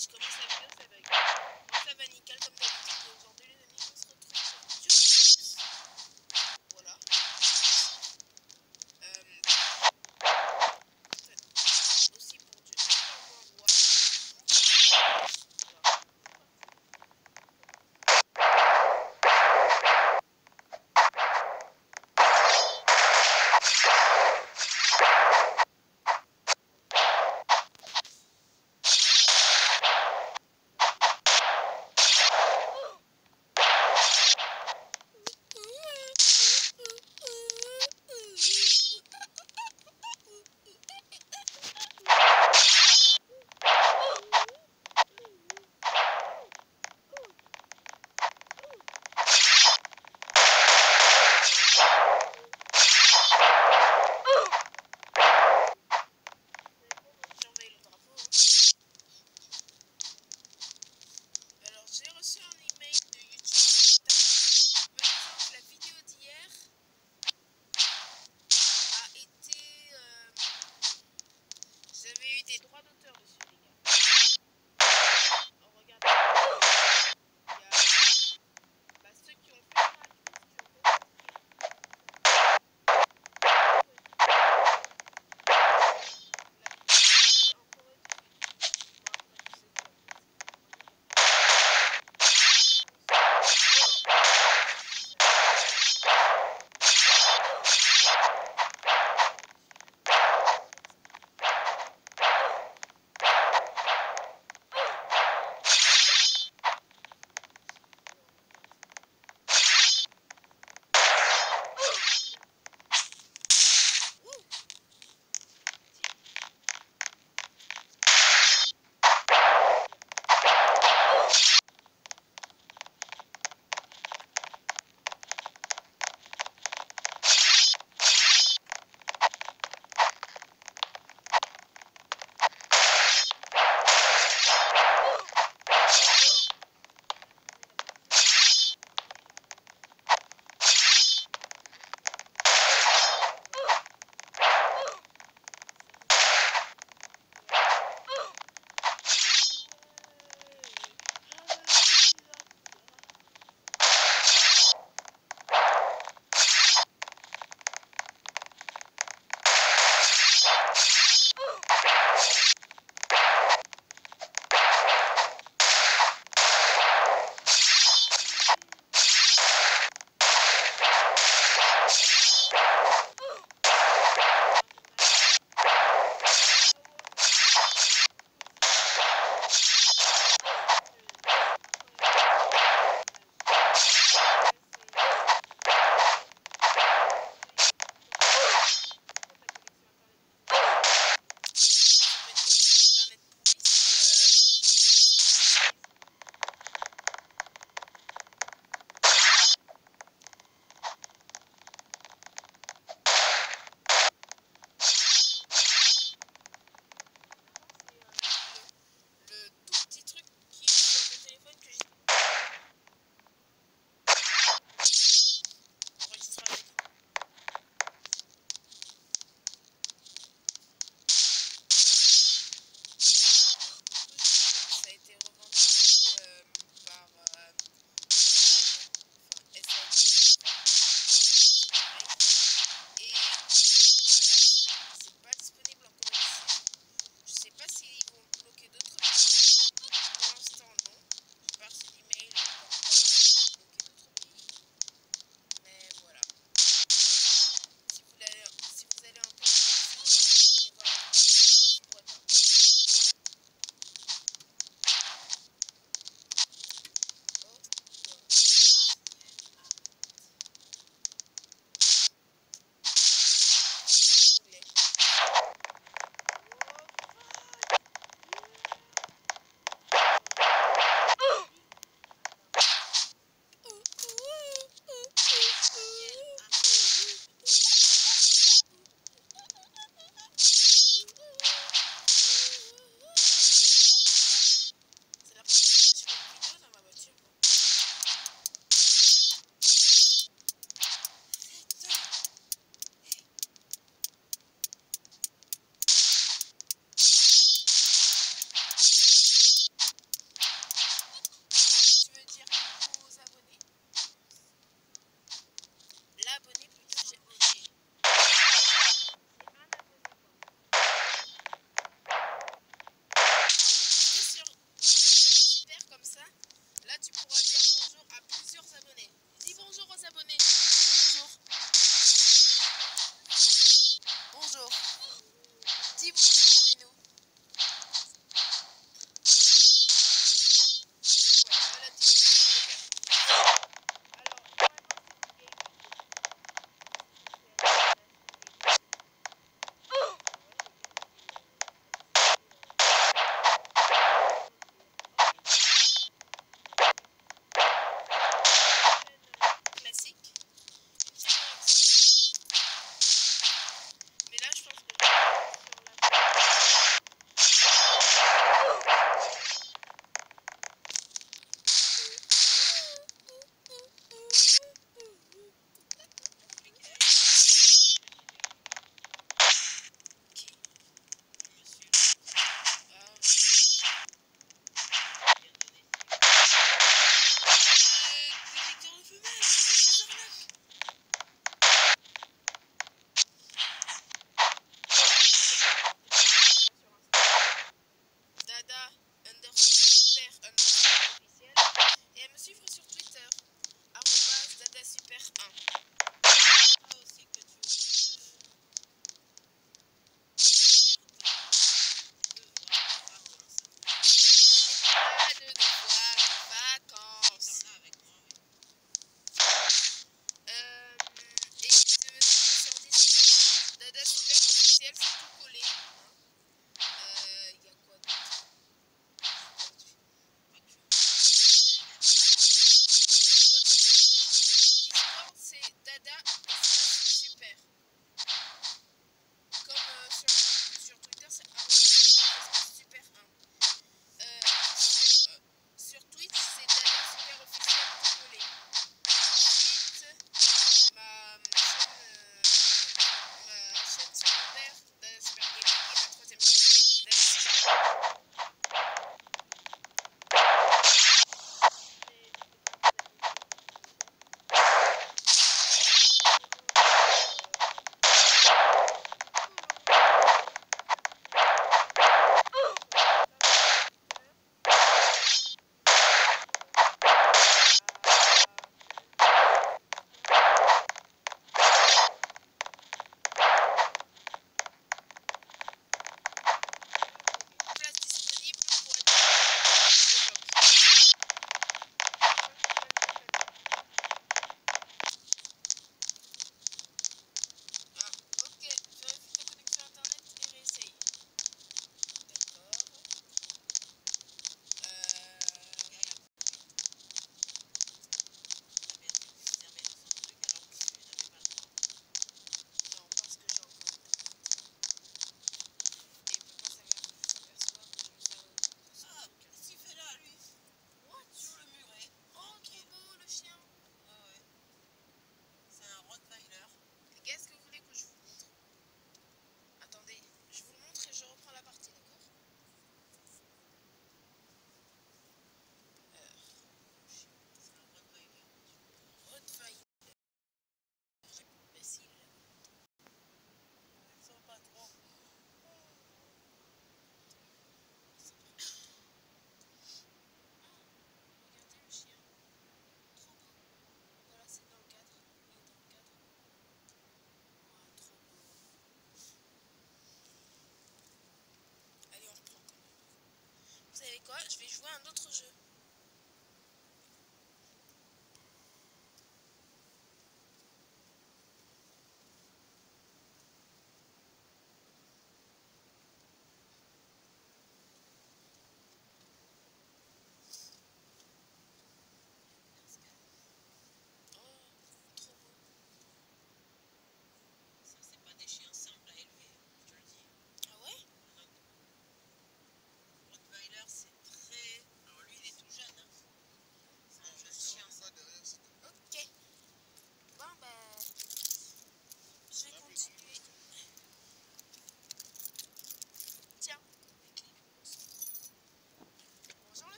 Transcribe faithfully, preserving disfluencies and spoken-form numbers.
je commence la vidéo, ça bug. Bon, ça va nickel comme d'habitude. Et aujourd'hui, les amis, on se retrouve sur Roblox. Voilà. Euh, aussi pour du Underground War. Voilà. Dis bonjour, Bruno. Voilà, elle a dit bonjour, les gars. Classique. Mais là, je pense que je Dada underscore super underscore officiel et à me suivre sur Twitter arobase dada super un. Ah aussi que tu oublies de faire des devoirs de vacances. Pas de devoirs de vacances. Euh, et de me suivre sur Discord dada super officiel, c'est tout collé. Euh, y a quoi d'autre? Discord, c'est dada espace super. Comme euh, sur, sur Twitter, c'est arobase dada espace super un. Euh, sur, euh, sur Twitch, c'est dada super officiel tout collé. Ensuite, ma chaîne, euh, ma chaîne secondaire, dada super gaming, et ma troisième chaîne, dada super. Place disponible pour être Ah, ok, vérifie ta connexion internet et réessaye. D'accord. Euh... Non, parce que j'ai encore et il peut pas savoir s'apercevoir que je me sers de son Ah, truc. qu'est-ce qu'il fait là, lui? What? Sur le muret. Oh, trop beau le chien. Ouais, ouais. C'est un Rottweiler. Les gars, est-ce que vous voulez que je vous montre? Attendez, je vous le montre et je reprends la partie, d'accord? Euh, C'est un Rottweiler. Rottweiler. Imbécile. Ils sont pas trop. Regardez le chien. Trop beau. Voilà, c'est dans le cadre. Il est dans le cadre. Oh, trop beau. Allez, on reprend quand même. Vous savez quoi? Je vais jouer à un autre jeu.